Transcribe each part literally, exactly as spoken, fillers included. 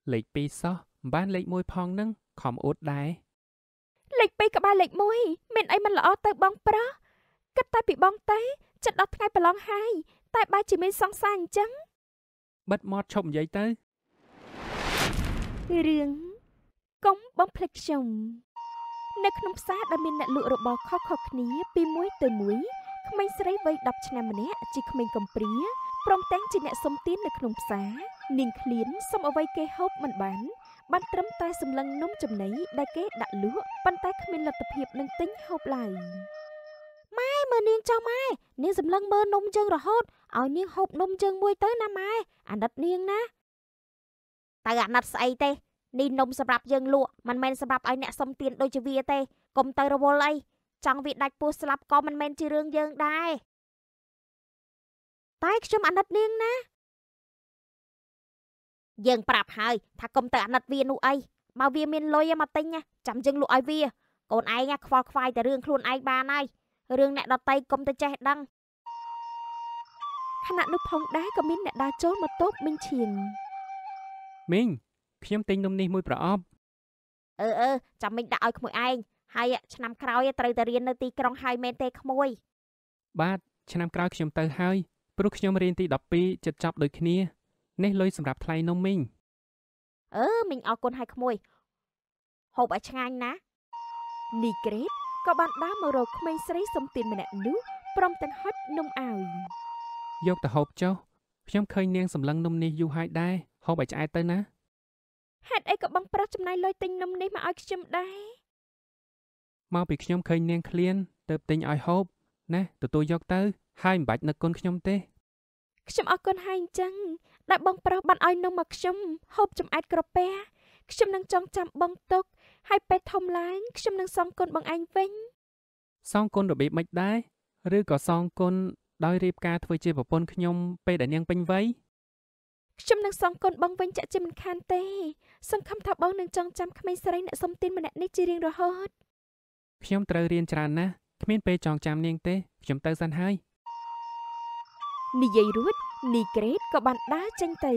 លេខពីរសោះបានលេខមួយផងនឹងខំអួតដែរលេខពីរក៏បានលេខមួយមានអីមិនល្អទៅបងប្រុសគិតតែពីបងទេចិត្តដល់ថ្ងៃប្រឡងហើយតែបែរជាមានសង្សារអញ្ចឹងបិទមាត់ឈប់និយាយទៅរឿងកុំបំភ្លេចខ្ញុំនៅក្នុងផ្សារដែលមានអ្នកលក់របស់ខុសៗគ្នាពីមួយទៅមួយក្មេងស្រីវ័យដប់ឆ្នាំម្នាក់ជាក្មេងកំព្រាព្រមទាំងជាអ្នកសុំទាននៅក្នុងផ្សារនាងឃ្លានសុំអ្វីគេហូបមិនបានបានត្រឹមតែសម្លឹងនំចំណីដែលគេដាក់លក់ប៉ុន្តែគ្មានលទ្ធភាពនឹងទិញហូបឡើយម៉ែមើលនាងចុះម៉ែនាងសម្លឹងមើលនំយើងរហូតឲ្យនាងហូបនំយើងមួយទៅណាម៉ែអាណិតនាងណាតែអាណិតស្អីទេនេះនំសម្រាប់យើងលក់មិនមែនសម្រាប់ឲ្យអ្នកសុំទានដូចជាវាទេកុំទៅរវល់អីចង់វាដាច់ពោះស្លាប់ក៏មិនមែនជារឿងយើងដែរតែខ្ញុំអាណិតនាងណាយើងប្រាប់ហើយថាកុំទៅអាណិតវានោះអីបើវាមានលុយមកទិញចាំយើងលក់ឲ្យវាកូនឯងខ្វល់ខ្វាយតែរឿងខ្លួនឯងបានហើយរឿងអ្នកដតីកុំទៅចេះដឹងខណៈនោះផងដែរក៏មានអ្នកដើរចូលមកតូបមីងឈៀងមីងខ្ញុំទិញនំនេះមួយប្រអប់អឺអឺចាំមីងដាក់ឲ្យក្មួយឯងហើយឆ្នាំក្រោយត្រូវតែរៀននៅទីក្រុងហើយមែនទេក្មួយបាទឆ្នាំក្រោយខ្ញុំទៅហើយព្រោះខ្ញុំរៀនទីដប់ពីរចិត្តចប់ដូចគ្នានេះលុយសម្រាប់ថ្លៃនំមីងអឺមីងអរគុណឲ្យក្មួយហូបឲ្យឆ្ងាញ់ណានីក្រេតក៏បានដើរមករកក្មេងស្រីសុំទានម្នាក់នោះព្រមទាំងហុចនំឲ្យយកទៅហូបចុះខ្ញុំឃើញនាងសម្លឹងនំនេះយូរហើយដែរហូបឲ្យឆ្អែតទៅណាហេតុអីក៏បងប្រុសចំណាយលុយទិញនំនេះមកឲ្យខ្ញុំដែរមកពីខ្ញុំឃើញនាងឃ្លានទៅទិញឲ្យហូបណាទទួលយកទៅហើយមិនបាច់នឹកគុណខ្ញុំទេខ្ញុំអរគុណហើយអញ្ចឹងដែលបងប្រុសបានឲ្យនំមកខ្ញុំហូបចំអែតក្រពះខ្ញុំនឹងចងចាំបងទុកហើយពេលធំឡើងខ្ញុំនឹងសងគុណបងឯងវិញសងគុណរបៀបម៉េចដែរឬក៏សងគុណដោយរៀបការធ្វើជាប្រពន្ធខ្ញុំពេលដែលនាងពេញវ័យខ្ញុំនឹងសងគុណបងវិញចាក់ជាមិនខានទេសង្ឃឹមថាបងនឹងចងចាំក្មេងស្រីអ្នកសុំទានម្នាក់នេះជារៀងរហូតខ្ញុំត្រូវរៀនច្រើនណាស់គ្មានពេលចងចាំនាងទេខ្ញុំទៅសិនហើយនិយាយរួចនីក្រេតក៏បានដើរចេញទៅ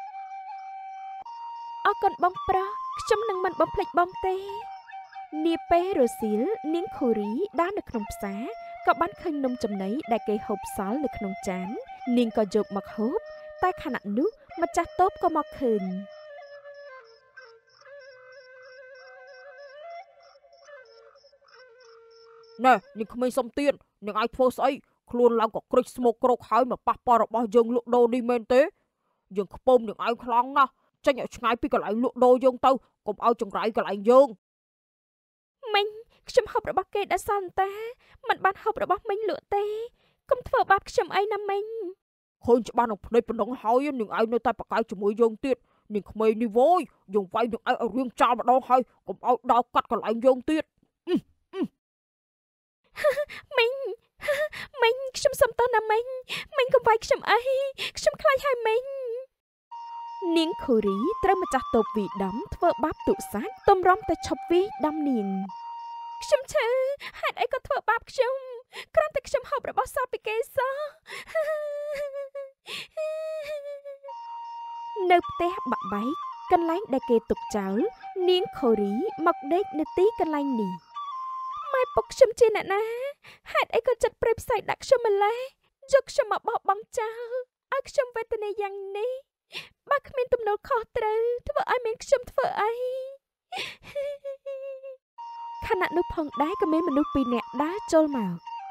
អរគុណបងប្រុសខ្ញុំនឹងមិនបំភ្លេចបងទេនាពេលរសៀលនាងខូរីដើរនៅក្នុងផ្សារក៏បានឃើញនំចំណីដែលគេហូបសល់នៅក្នុងចាននាងក៏យកមកហូបតែខណៈនោះម្ចាស់តូបក៏មកឃើញណែនាងក្មេងសុំទៀននាងឲ្យធ្វើស្អីខ្លួនឡើងក៏ក្រិចស្មុកក្រោកហើយមកប៉ះប៉ះរបស់យើងលក់ដូរនេះមែនទេយើងខ្ពើមនាងឯងខ្លាំងណាស់ចេញឲ្យឆ្ងាយពីកន្លែងលក់ដូរយើងទៅកុំឲ្យចង្រៃកន្លែងយើងមិញខ្ញុំហូបរបស់គេដែលសន្តាមិនបានហូបរបស់មិញលក់ទេកុំធ្វើបាបខ្ញុំអីណាមិញឃើញច្បាស់នឹងភ្នែកប៉ុណ្ណឹងហើយនាងឯងនៅតែប្រកែកជាមួយយើងទៀតនាងក្មេងនេះវយយើងវាយនាងឯងឲ្យរៀងចាល់ម្ដងហើយកុំឲ្យដោកាត់កន្លែងយើងទៀតមិញមិញខ្ញុំសុំតោះណាមិញមិញកុំវាយខ្ញុំអីខ្ញុំខ្លាចហើយមិញនាងខូរីត្រូវម្ចាស់តូបវីដំធ្វើបាបទុសាច់ទំរំតែឈប់វីដំនាងខ្ញុំឈឺហេតុអីក៏ធ្វើបាបខ្ញុំគ្រាន់តែខ្ញុំហូបរបស់សោះពីគេសោះនៅផ្ទះបាក់បែកកន្លែងដែលគេទុកចោលនាងខូរីមកដេកនៅទីកន្លែងនេះម៉ែពុកខ្ញុំជាអ្នកណាហេតុអីក៏ចិត្តព្រៃផ្សៃដាក់ខ្ញុំម្លេះយកខ្ញុំមកបោះបង់ចោលឲ្យខ្ញុំវេទនាយ៉ាងនេះបើគ្មានទំនួលខុសត្រូវធ្វើឲ្យមានខ្ញុំធ្វើអីខណៈនោះផងដែរក៏មានមនុស្សពីរនាក់ដើរចូលមក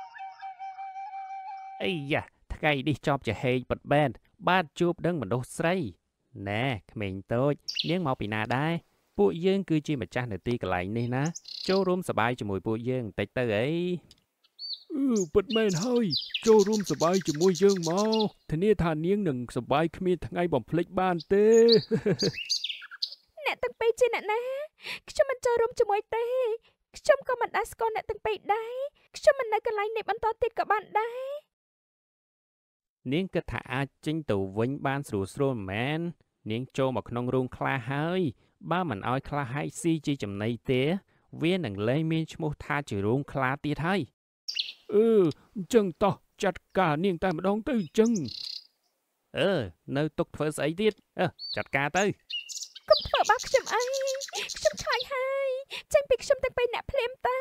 អីយ៉ាថ្ងៃនេះជាប់ជាហេកបិទបែនបាទជួបដឹងមនុស្សស្រីណែក្មេងតូចនាងមកពីណាដែរពួកយើងគឺជាម្ចាស់នៅទីកន្លែងនេះណាចូលរួមសប្បាយជាមួយពួកយើងបន្តិចទៅអីអឺពិតមែនហើយចូលរួមសប្បាយជាមួយយើងមកធានាថានាងនឹងសប្បាយគ្មានថ្ងៃបំភ្លេចបានទេអ្នកទាំងពីរជាអ្នកណាខ្ញុំមិនចូលរួមជាមួយទេខ្ញុំក៏មិនដែរស្គាល់អ្នកទាំងពីរដែរខ្ញុំមិននៅកន្លែងនេះបន្តទៀតក៏បានដែរនាងគិតថាអាចចេញទៅវិញបានស្រួលស្រួលមែននាងចូលមកក្នុងរូងខ្លះហើយបើមិនអោយខ្លះហើយស៊ីជាចំណីទេវានឹងលែងមានឈ្មោះថាជារូងខ្លាទៀតហើយអឺអញ្ចឹងតោះចាត់ការនាងតែម្ដងទៅអញ្ចឹងអឺនៅទុកធ្វើស្អីទៀតអឺចាត់ការទៅកុំធ្វើខ្ញុំអីខ្ញុំខ្លាចហើយចេញពីខ្ញុំទាំងពីរអ្នកភ្លាមទៅ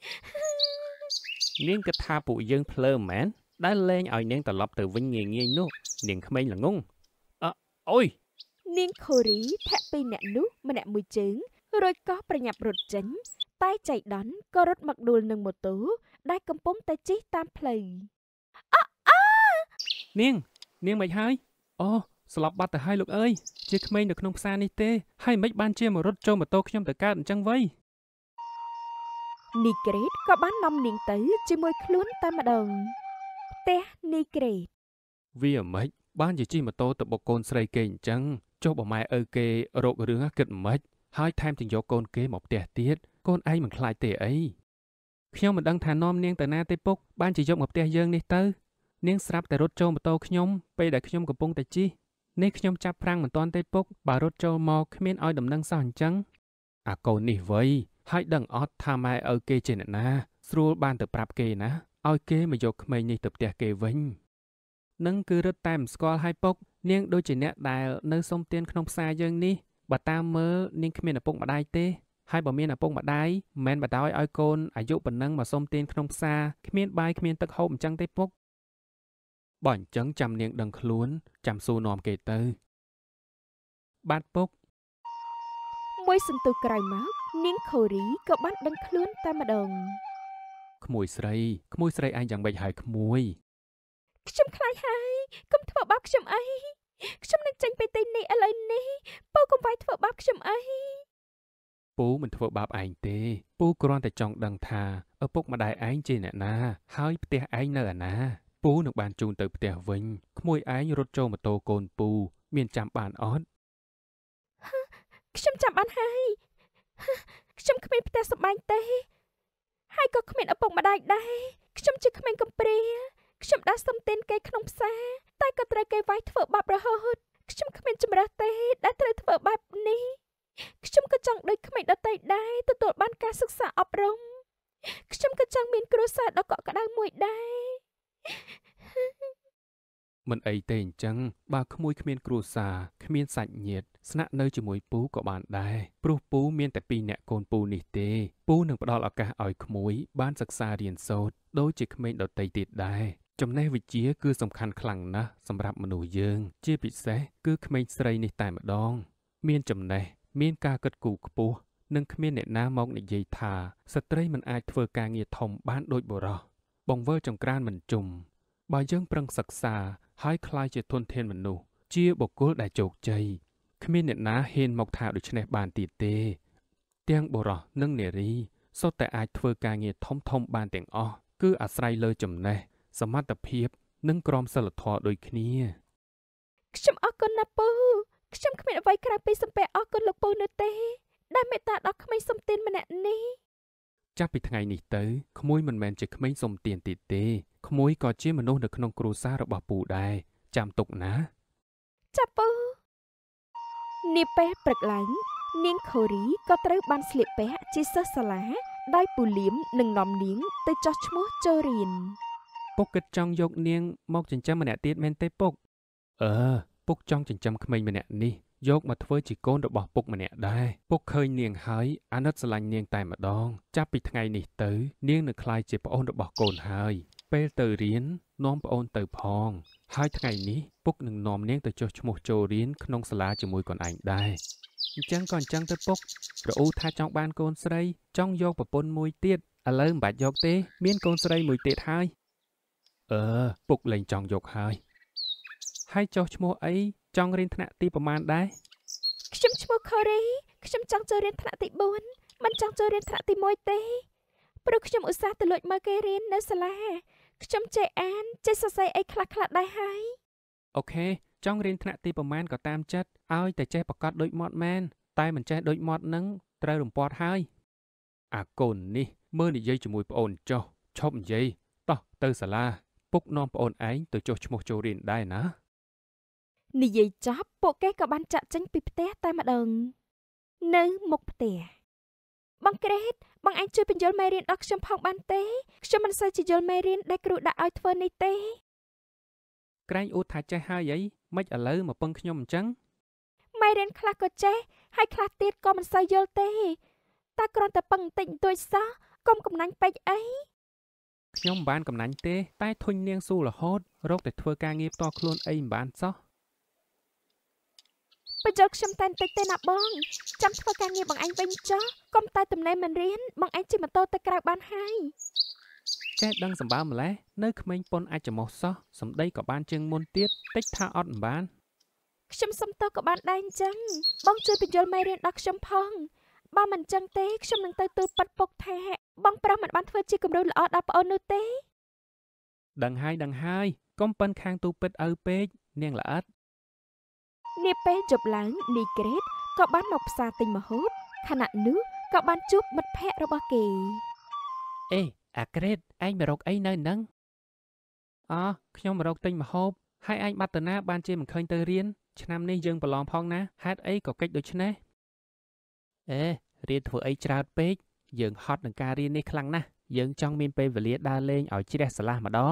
នាងគិតថាពួកយើងភ្លើមែនដែលលែងឲ្យនាងត្រឡប់ទៅវិញងាយងាយនោះនាងក្មេងល្ងងអើអូយនាងខូរីធាក់ពីអ្នកនោះម្នាក់មួយជើងរួចក៏ប្រញាប់រត់ចេញតែចៃដន្យក៏រត់មកដួលនឹងម៉ូតូដែលកំពុងតែជិះតាមផ្លូវអអនាងនាងមិនហើយអូស្លាប់បាត់ទៅហើយលោកអើយជាក្មេងនៅក្នុងផ្សារនេះទេហើយមិនបានជាមករត់ចូលម៉ូតូខ្ញុំទៅកើតអញ្ចឹងវៃនីក្រេតក៏បាននាំនាងទៅជាមួយខ្លួនតែម្ដងផ្ទះនីក្រេតវាមិនបានជាជិះម៉ូតូទៅបុកកូនស្រីគេអញ្ចឹងចុះបើម៉ែឪគេរករឿងគិតមិនហើយថែមទាំងយកកូនគេមកផ្ទះទៀតកូនឯងមិនខ្លាចទេអីខ្ញុំមិនដឹងថានាំនាងទៅណាទេពុកបានជាយកមកផ្ទះយើងនេះទៅនាងស្រាប់តែរត់ចូលម៉ូតូខ្ញុំពេលដែលខ្ញុំកំពុងតែជិះនេះខ្ញុំចាប់ប្រាំងមិនទាន់ទេពុកបើរត់ចូលមកគ្មានឲ្យដំណឹងសោះអញ្ចឹងអាកូននេះវៃហើយដឹងអត់ថាម៉ែឪគេជាអ្នកណាស្រួលបានទៅប្រាប់គេណាឲ្យគេមកយកក្មេងនេះទៅផ្ទះគេវិញនឹងគឺរត់តែមិនស្គាល់ឲ្យពុកនាងដូចជាអ្នកដែលនៅសុំទានក្នុងផ្សារយើងនេះបើតាមមើលនាងគ្មានឪពុកម្ដាយទេហើយបើមានឪពុកម្ដាយមិនមែនបដ ாய் ឲ្យកូនអាយុប៉ុណ្ណឹងមកសុំទានក្នុងផ្សារគ្មានបាយគ្មានទឹកហូបអញ្ចឹងទេពុកបើអញ្ចឹងចាំនាងដឹងខ្លួនចាំសួរនាំគេទៅបាទពុកមួយសន្ទុះក្រោយមកនាងខូរីក៏បានដឹងខ្លួនតែម្ដងក្មួយស្រីក្មួយស្រីឯងយ៉ាងម៉េចហើយក្មួយខ្ញុំខ្លាចហើយកុំធ្វើបាបខ្ញុំអីខ្ញុំនឹងចេញពីទីនេះឥឡូវនេះពូកុំវាយធ្វើបាបខ្ញុំអីពូមិនធ្វើបាបឯងទេពូគ្រាន់តែចង់ដឹងថាឪពុកម្ដាយឯងជាអ្នកណាហើយផ្ទះឯងនៅឯណាពូនឹងបានជូនទៅផ្ទះវិញក្មួយឯងរត់ចូលម៉ូតូកូនពូមានចាំបានអត់ខ្ញុំចាំបានហើយខ្ញុំគ្មានផ្ទះសម្បែងទេហើយក៏គ្មានឪពុកម្ដាយដែរខ្ញុំជាក្មេងកំព្រាខ្ញុំដើរសុំទានគេក្នុងផ្សារតែក៏ត្រូវគេវាយធ្វើបាបរហូតខ្ញុំគ្មានចម្រើសទេដែលត្រូវធ្វើបែបនេះខ្ញុំក៏ចង់ដូចក្មេងដទៃដែរទទួលបានការសិក្សាអប់រំខ្ញុំក៏ចង់មានគ្រួសារដ៏កក់ក្ដៅមួយដែរមិនអីទេអញ្ចឹងបើក្មួយគ្មានគ្រួសារគ្មានសាច់ញាតិស្នាក់នៅជាមួយពូក៏បានដែរព្រោះពូមានតែពីរអ្នកកូនពូនេះទេពូនឹងផ្ដល់ឱកាសឲ្យក្មួយបានសិក្សារៀនសូត្រដូចជាក្មេងដទៃទៀតដែរចំណេះវិជ្ជាគឺសំខាន់ខ្លាំងណាស់សម្រាប់មនុស្សយើងជាពិសេសគឺក្មេងស្រីនេះតែម្ដងមានចំណេះមានការគិតគូរខ្ពស់និងគ្មានអ្នកណាមកនិយាយថាស្ត្រីមិនអាចធ្វើការងារធំបានដូចបុរសបង្វិលចង្ក្រានមិនជុំបើយើងប្រឹងសិក្សាហើយក្លាយជាធនធានមនុស្សជាបុគ្គលដែលជោគជ័យគ្មានអ្នកណាហ៊ានមកថាដូច្នេះបានទៀតទេទាំងបុរសនិងនារីសុទ្ធតែអាចធ្វើការងារធំធំបានទាំងអស់គឺអាស្រ័យលើចំណេះសមត្ថភាពនិងក្រមសីលធម៌ដូចគ្នាខ្ញុំអរគុណណាស់ពូខ្ញុំគ្មានអ្វីក្រៅពីសំពះអរគុណលោកពូនោះទេដែលមេត្តាដល់ក្មេងសុំទានម្នាក់នេះចាប់ពីថ្ងៃនេះទៅក្មួយមិនមែនជាក្មេងសុំទានទៀតទេក្មួយក៏ជាមនុស្សនៅក្នុងគ្រួសាររបស់ពូដែរចាំទុកណាចាប់ពូនាពេលព្រឹកឡើងនាងខូរីក៏ត្រូវបានស្លៀកពាក់ជាសិស្សសាលាដោយពូលៀមនិងនាំនាងទៅចោះឈ្មោះចូលរៀនពុកគិតចង់យកនាងមកចិញ្ចឹមម្នាក់ទៀតមែនទេពុកអឺពុកចង់ចិញ្ចឹមក្មេងម្នាក់នេះយកមកធ្វើជាកូនរបស់ពុកម្នាក់ដែរពុកឃើញនាងហើយអាណិតស្រឡាញ់នាងតែម្ដងចាប់ពីថ្ងៃនេះទៅនាងនឹងក្លាយជាប្អូនរបស់កូនហើយពេលទៅរៀននាំប្អូនទៅផងហើយថ្ងៃនេះពុកនឹងនាំនាងទៅចុះឈ្មោះចូលរៀនក្នុងសាលាជាមួយកូនឯងដែរអញ្ចឹងក៏អញ្ចឹងទៅពុករអ៊ូថាចង់បានកូនស្រីចង់យកប្រពន្ធមួយទៀតឥឡូវមិនបាច់យកទេមានកូនស្រីមួយទៀតហើយអឺពុកលែងចង់យកហើយហើយចុះឈ្មោះអីចង់រៀនថ្នាក់ទីប្រមាណដែរខ្ញុំឈ្មោះខូរីខ្ញុំចង់ចូលរៀនថ្នាក់ទីបួនមិនចង់ចូលរៀនថ្នាក់ទីមួយទេព្រោះខ្ញុំឧស្សាហ៍ទៅលួចមើលគេរៀននៅសាលាខ្ញុំចេះអានចេះសរសេរអីខ្លះខ្លះដែរហើយអូខេចង់រៀនថ្នាក់ទីប្រមាណក៏តាមចិត្តឲ្យតែចេះប្រកាសដូចមាត់មែនតែមិនចេះដូចមាត់នឹងត្រូវរំពាត់ហើយអាកូននេះមើលនិយាយជាមួយប្អូនចុះឈប់និយាយតោះទៅសាលាពុកនាំប្អូនឯងទៅចុះឈ្មោះចូលរៀនដែរណានិយាយចប់ពួកគេក៏បានចាក់ចេញពីផ្ទះតែម្ដងនៅមុខផ្ទះបងក្រេតបងឯងជួយបញ្យល់មេរៀនដល់ខ្ញុំផងបានទេខ្ញុំមិនសូវជាយល់មេរៀនដែលគ្រូដាក់ឲ្យធ្វើនេះទេក្រែងអួតថាចេះហើយអីមិនឥឡូវមកពឹងខ្ញុំអញ្ចឹងមេរៀនខ្លះក៏ចេះហើយខ្លះទៀតក៏មិនសូវយល់ទេតែគ្រាន់តែពឹងបន្តិចបន្តួចសោះកុំកំណាញ់ពេកអីខ្ញុំមិនបានកំណាញ់ទេតែធុញនាងស៊ូរហូតរកតែធ្វើការងារផ្ទាល់ខ្លួនអីមិនបានសោះបញ្ចុះខ្ញុំតែបន្តិចទេណាបងចាំធ្វើការងារបងឯងវិញចុះកុំតែទំនេរមិនរៀនបងឯងជិះម៉ូតូទៅក្រៅបានហើយចេះដឹងសម្បើម្លេះនៅក្មេងប៉ុនអាចច្រមុះសោះសម្ដីក៏បានជាងមុនទៀតតិចថាអត់មិនបានខ្ញុំសុំទោសក៏បានដែរអញ្ចឹងបងជួយបញ្យល់មេរៀនដល់ខ្ញុំផងបើមិនអញ្ចឹងទេខ្ញុំនឹងទៅទូលប៉ាត់ពុកថាបងប្រុសមិនបានធ្វើជាគំរូល្អដល់ប្អូននោះទេដឹងហើយដឹងហើយកុំប៉ិនខាងទូពិតឪពេកនាងល្អិតនាពេលជប់ឡើងនីក្រេតក៏បានមកផ្សារទិញម្ហូបខណៈនោះក៏បានជួបមិត្តភ័ក្តិរបស់គេអេអាក្រេតឯងមករកអីនៅនឹងអូខ្ញុំមករកទិញម្ហូបហើយឯងបាត់ទៅណាបានជាមិនឃើញទៅរៀនឆ្នាំនេះយើងប្រឡងផងណាហេតុអីក៏កិច្ចដូចនេះអេរៀនធ្វើអីច្រើនពេកយើងហត់នឹងការរៀននេះខ្លាំងណាស់យើងចង់មានពេលវេលាដើរលេងឲ្យជ្រះស្រឡះម្ដង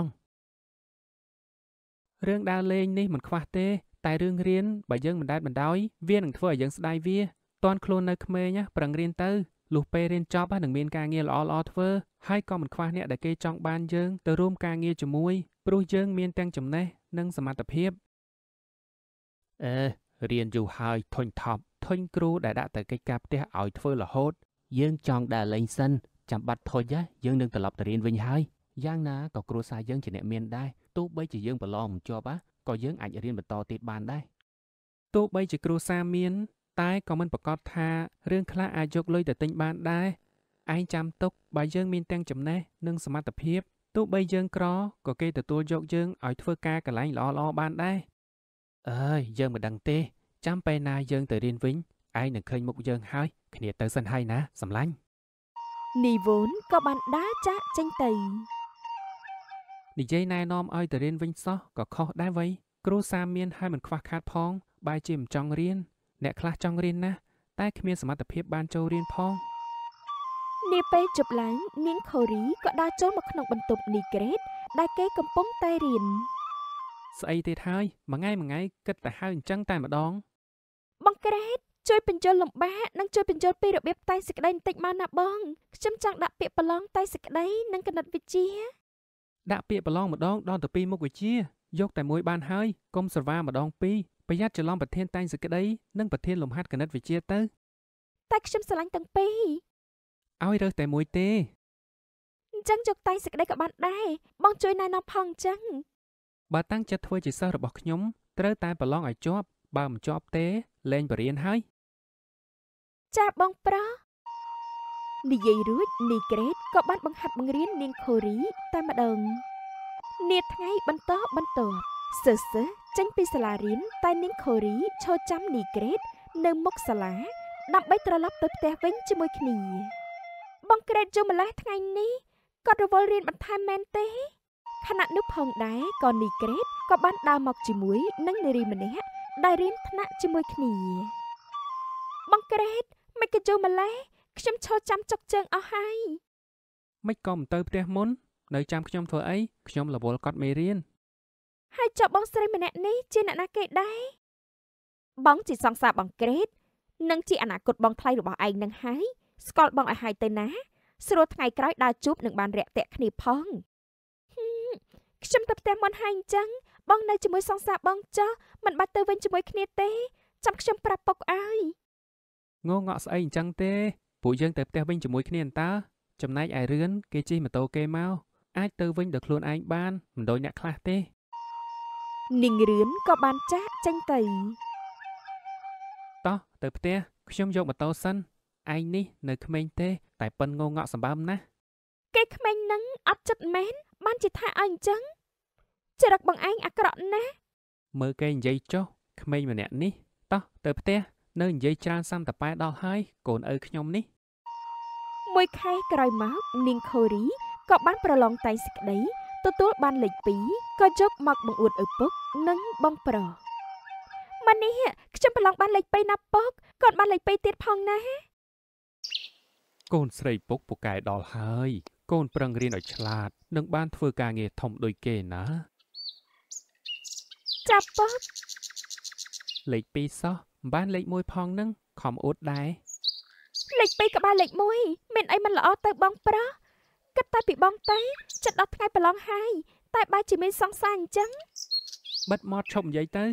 រឿងដើរលេងនេះមិនខ្វះទេតែរឿងរៀនបើយើងមិនដែលបណ្ដោយវានឹងធ្វើឲ្យយើងស្ដាយវាតន់ខ្លួននៅក្មេងប្រឹងរៀនទៅលុះពេលរៀនចប់នឹងមានការងារល្អៗធ្វើហើយក៏មិនខ្វះអ្នកដែលគេចង់បានយើងទៅរួមការងារជាមួយព្រោះយើងមានទាំងចំណេះនិងសមត្ថភាពអេរៀនយូរហើយធុញថប់ធុញគ្រូដែលដាក់ទៅកិច្ចការផ្ទះឲ្យធ្វើរហូតយើងចង់ដើរលេងសិនចាំបាត់ធុញយើងនឹងត្រឡប់ទៅរៀនវិញហើយយ៉ាងណាក៏គ្រួសារយើងជាអ្នកមានដែរទោះបីជាយើងប្រឡងមិនជាប់ក៏យើងអាចរៀនបន្តទៀតបានដែរទោះបីជាគ្រួសារមានតែក៏មិនប្រកាសថារឿងខ្លះអាចយកលុយទៅទិញបានដែរឯងចាំទុកបើយើងមានទាំងចំណេះនិងសមត្ថភាពទោះបីយើងក្រក៏គេទទួលយកយើងឲ្យធ្វើការកន្លែងល្អៗបានដែរអើយយើងមិនដឹងទេចាំពេលណាយើងទៅរៀនវិញឯងនឹងឃើញមុខយើងហើយគ្នាទៅសិនហើយណាសម្លាញ់នីវូនក៏បានដើរចាក់ចេញទៅនិយាយណែនាំឲ្យទៅរៀនវិញសោះក៏ខុសដែរវៃគ្រូសាមានហើយមិនខ្វះខាតផងបែរជាមិនចង់រៀនអ្នកខ្លះចង់រៀនណាស់តែគ្មានសមត្ថភាពបានចូលរៀនផងនាពេលជប់ឡើងនាងខូរីក៏ដើរចូលមកក្នុងបន្ទប់នីក្រេតដែលគេកំពុងតែរៀនស្អីទៀតហើយមួយថ្ងៃមួយថ្ងៃគិតតែហៅអញ្ចឹងតែម្ដងបងក្រេតជួយបញ្យល់លំបាកនិងជួយបញ្យល់ពីរបៀបតែសេចក្តីបន្តិចមកណាបងខ្ញុំចង់ដាក់ពាក្យប្រឡងតែសេចក្តីនិងគណិតវិទ្យាដាក់ពាក្យប្រឡងម្ដងដល់ទៅពីរមុខវិជ្ជាយកតែមួយបានហើយកុំស្រវាម្ដងពីរប្រយ័ត្នច្រឡំប្រធានតែងសេចក្តីនិងប្រធានលំហាត់គណិតវិទ្យាទៅតែខ្ញុំស្រឡាញ់ទាំងពីរឲ្យរើសតែមួយទេអញ្ចឹងយកតែងសេចក្តីក៏បានដែរបងជួយណែនាំផងអញ្ចឹងបើតាំងចិត្តធ្វើជាសិស្សរបស់ខ្ញុំត្រូវតែប្រឡងឲ្យជាប់បើមិនជាប់ទេលែងបរៀនហើយចាបងប្រុសនិយាយរួចនីក្រេតក៏បានបង្ហាត់បង្រៀននាងខូរីតែម្ដងនាថ្ងៃបន្តបន្តសិស្សសិស្សចេញពីសាលារៀនតែនាងខូរីឈរចាំនីក្រេតនៅមុខសាលាដើម្បីត្រឡប់ទៅផ្ទះវិញជាមួយគ្នាបងក្រេតយំម្លេះថ្ងៃនេះគាត់រវល់រៀនបន្ថែមមែនទេខណៈនោះផងដែរក៏នីក្រេតក៏បានដើរមកជាមួយនឹងនារីម្នាក់ដែលរៀនថ្នាក់ជាមួយគ្នាបងក្រេតមិនក៏យំម្លេះខ្ញុំឈរចាំចុកជើងអស់ហើយមិនក៏មិនទៅផ្ទះមុននៅចាំខ្ញុំធ្វើអីខ្ញុំរវល់កត់មេរៀនហើយចុះបងស្រីម្នាក់នេះជាអ្នកណាគេដែរបងជាសង្សារបងក្រេតនិងជាអនាគតបងថ្លៃរបស់ឯងនឹងហើយស្គាល់បងឲ្យហើយទៅណាស្រួលថ្ងៃក្រោយដើរជួបនឹងបានរាក់ទាក់គ្នាផងខ្ញុំទៅផ្ទះមុនហើយអញ្ចឹងបងនៅជាមួយសង្សារបងចុះមិនបាច់ទៅវិញជាមួយគ្នាទេចាំខ្ញុំប្រាប់ពុកឲ្យងងក់ស្អីអញ្ចឹងទេពួកយើងទៅផ្ទះវិញជាមួយគ្នាតើចំណែកឯរឿនគេជិះម៉ូតូគេមកអាចទៅវិញដោយខ្លួនឯងបានមិនដូចអ្នកខ្លះទេនាងរឿនក៏បានចាក់ចេញទៅតោះទៅផ្ទះខ្ញុំយកម៉ូតូសិនឯងនេះនៅក្មេងទេតែប៉ិនងងក់សម្បើមណាស់គេក្មេងនឹងអត់ចិត្តមែនបានជាថាឲ្យអញ្ចឹងចរិតបងឯងអាក្រក់ណាស់មើលគេនិយាយចុះក្មេងម្នាក់នេះតោះទៅផ្ទះនៅនិយាយច្រើនសាំតប៉ែដល់ហើយកូនឪខ្ញុំនេះមួយខែក្រោយមកនាងខូរីក៏បានប្រឡងតែងសេចក្តីទទួលបានលេខពីរក៏យកមកបង្អួតឪពុកនិងបងប្រុសម៉ានេះខ្ញុំប្រឡងបានលេខពីរណាពុកគាត់បានលេខពីរទៀតផងណាកូនស្រីពុកពូកែដល់ហើយកូនប្រឹងរៀនឲ្យឆ្លាតនឹងបានធ្វើការងារធំដូចគេណាចាប់ពុកលេខពីរសោះមិនបានលេខមួយផងនឹងខខំអួតដែរលេខពីរក្បាលលេខមួយមានអីមិនល្អទៅបងប្រុសគិតតែពីបងទៅចិត្តដល់ថ្ងៃប្រឡងហើយតែបែរជាមានសង្សារអញ្ចឹងបិទមាត់ឈប់និយាយទៅ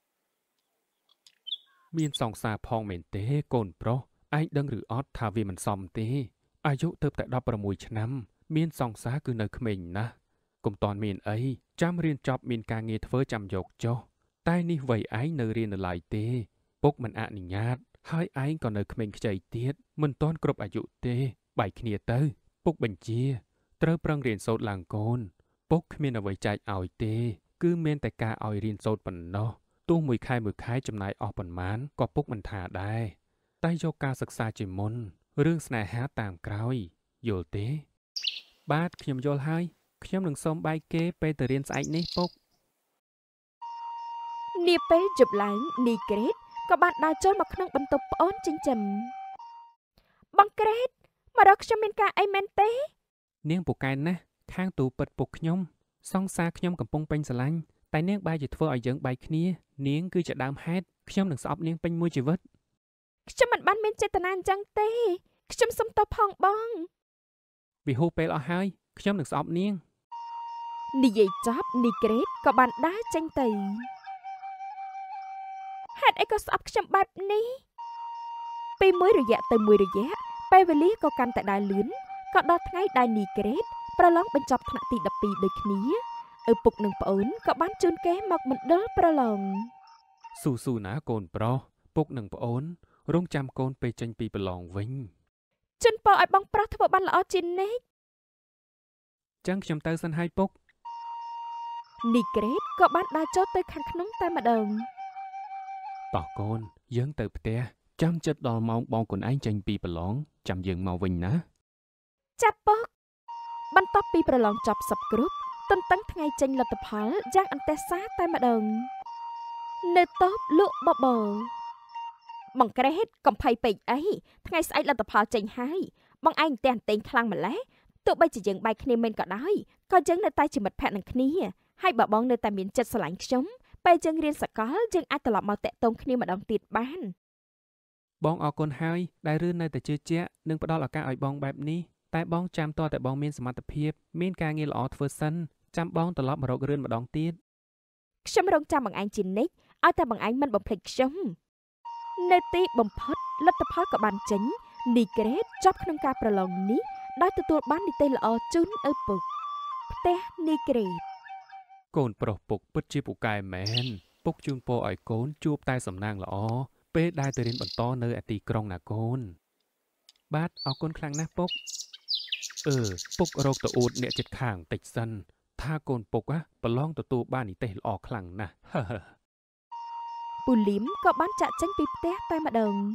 មានសង្សារផងមែនទេកូនប្រុសឯងដឹងឬអត់ថាវាមិនសមទេអាយុទៅតែដប់ប្រាំមួយឆ្នាំមានសង្សារគឺនៅក្មេងណាស់កុំតន់មានអីចាំរៀនចប់មានការងារធ្វើចាំយកចុះតែនេះវ័យឯងនៅរៀននៅឡើយទេពុកមិនអនុញ្ញាតហើយឯងក៏នៅក្មេងខ្ចីទៀតមិនទាន់គ្រប់អាយុទេបែកគ្នាទៅពុកបញ្ជាត្រូវប្រឹងរៀនសូត្រឡើងកូនពុកគ្មានអ្វីចែកឲ្យទេគឺមានតែការឲ្យរៀនសូត្រប៉ុណ្ណោះទោះមួយខែមួយខែចំណាយអស់ប៉ុន្មានក៏ពុកមិនថាដែរតែយកការសិក្សាជាមុនរឿងស្នេហាតាមក្រោយយល់ទេបាទខ្ញុំយល់ហើយខ្ញុំនឹងសូមបាយគេពេលទៅរៀនស្អែកនេះពុកនាពេលយប់ឡើងនីក្រេតក៏បានដើរចូលមកក្នុងបន្ទប់ប្អូនចិញ្ចឹមបងក្រេតមករកខ្ញុំមានការអីមែនទេនាងពូកែនណាស់ខាងទូពិតពុកខ្ញុំសង្សារខ្ញុំកំពុងពេញស្រឡាញ់តែនាងបែរជាធ្វើឲ្យយើងបែកគ្នានាងគឺជាដើមហេតុខ្ញុំនឹងស្អប់នាងពេញមួយជីវិតខ្ញុំមិនបានមានចេតនាអញ្ចឹងទេខ្ញុំសុំទោសផងបងវាហួសពេលអស់ហើយខ្ញុំនឹងស្អប់នាងនិយាយចប់នីក្រេតក៏បានដើរចេញទៅហេតុអីក៏ស្អប់ខ្ញុំបែបនេះពីមួយរយៈទៅមួយរយៈពេលវេលាក៏កាន់តែដើរលឿនក៏ដល់ថ្ងៃដែលនីក្រេតប្រឡងបញ្ចប់ថ្នាក់ទីដប់ពីរដូចគ្នាឪពុកនិងប្អូនក៏បានជូនគេមកមណ្ឌលប្រឡងស៊ូស៊ូណាកូនប្រុសពុកនិងប្អូនរងចាំកូនពេលចេញពីប្រឡងវិញជូនពរឲ្យបងប្រុសធ្វើបានល្អជានិច្ចចឹងខ្ញុំទៅសិនហើយពុកនីក្រេតក៏បានដើរចូលទៅខាងក្នុងតែម្ដងតោះកូនយើងទៅផ្ទះចាំចិត្តដល់ម៉ោងបងខ្លួនឯងចេញពីប្រឡងចាំយើងមកវិញណាចាប់ពុកបន្ទាប់ពីប្រឡងចប់សពគ្រប់ទន្ទឹងថ្ងៃចេញលទ្ធផលយ៉ាងអន្ទះសារតែម្ដងនៅតូបលក់បបរបងក្រេតកំភៃពេកអីថ្ងៃស្អែកលទ្ធផលចេញហើយបងឯងតែអន្ទែងខ្លាំងម្ល៉េះទោះបីជាយើងបែកគ្នាមិនក៏ដោយក៏យើងនៅតែជាមិត្តភក្តិនឹងគ្នាហើយបើបងនៅតែមានចិត្តស្រឡាញ់ខ្ញុំពេលយើងរៀនសកលយើងអាចត្រឡប់មកតាក់ទងគ្នាម្ដងទៀតបានបងអរគុណហើយដែលរឿននៅតែជឿជាក់និងផ្ដល់ឱកាសឲ្យបងបែបនេះតែបងចាំតតែបងមានសមត្ថភាពមានការងារល្អធ្វើសិនចាំបងត្រឡប់មករករឿនម្ដងទៀតខ្ញុំរងចាំបងឯងជានិច្ចឲ្យតែបងឯងមិនបំភ្លេចខ្ញុំនៅទីបំផុតលទ្ធផលក៏បានចេញនីក្រេតចប់ក្នុងការប្រឡងនេះដោយទទួលបាននីតិល្អជូនឪពុកផ្ទះនីក្រេតកូនប្រុសពុកពិតជាពូកែមែនពុកជូនពរឲ្យកូនជួបតែសំណាងល្អពេលដែលទៅរៀនបន្តនៅឯទីក្រុងណាកូនបាទអរគុណខ្លាំងណាស់ពុកអឺពុករកទៅអួតអ្នកចិត្តខាងតិចសិនថាកូនពុកប្រឡងទទួលបាននិទេសល្អខ្លាំងណាស់ពូលីមក៏បានចាក់ចេញពីផ្ទះតែម្ដង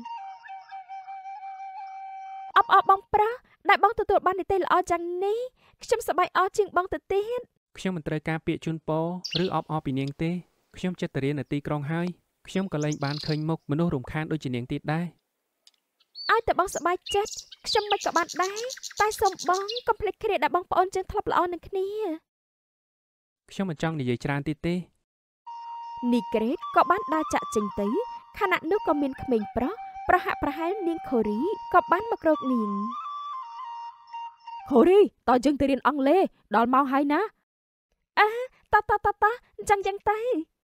អបអរបងប្រុសដែលបងទទួលបាននិទេសល្អយ៉ាងនេះខ្ញុំសប្បាយអរជាងបងទៅទៀតខ្ញុំមិនត្រូវការពាក្យជូនពរឬអបអរពីនាងទេខ្ញុំចិត្តទៅរៀននៅទីក្រុងហើយខ្ញុំក៏លែងបានឃើញមុខមនុស្សរំខានដូចជានាងទៀតដែរឲ្យតែបងសប្បាយចិត្តខ្ញុំមិនក៏បានដែរតែសូមបងកុំភ្លេចគ្នាដែលបងប្អូនយើងធ្លាប់ល្អនឹងគ្នាខ្ញុំមិនចង់និយាយច្រើនទៀតទេនីក្រេតក៏បានដើរចាក់ចេញទៅខណៈនោះក៏មានក្មេងប្រុសប្រហាក់ប្រហែលនាងខូរីក៏បានមករកនាងខូរីតើយើងទៅរៀនអង់គ្លេសដល់ម៉ោងហើយណាអើតតតតអញ្ចឹងយ៉ាងទៅ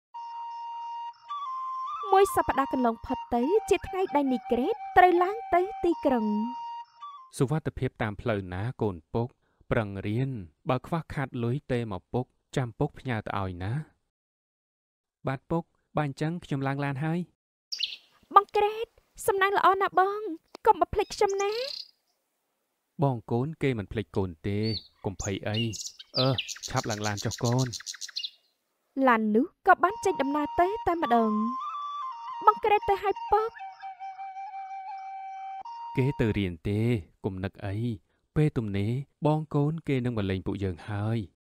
មួយសប្តាហ៍កន្លងផុតទៅជាថ្ងៃដែលនីក្រេតត្រូវឡើងទៅទីក្រុងសុវត្ថិភាពតាមផ្លូវណាកូនពុកប្រឹងរៀនបើខ្វះខាតលុយទេមកពុកចាំពុកផ្ញើទៅឲ្យណាបាទពុកបើអញ្ចឹងខ្ញុំឡើងឡានហើយបងក្រេតសំណាងល្អណាស់បងកុំបំភ្លេចខ្ញុំណាបងកូនគេមិនភ្លេចកូនទេកុំភ័យអីអឺឆាប់ឡើងឡានចុះកូនឡាននោះក៏បានចេញដំណើរទៅតែម្ដងបងក្រេតទៅឲ្យពុកគេទៅរៀនទេគុំនឹកអីពេលទំនេរបងកូនគេនឹងមកលេងពួកយើងហើយ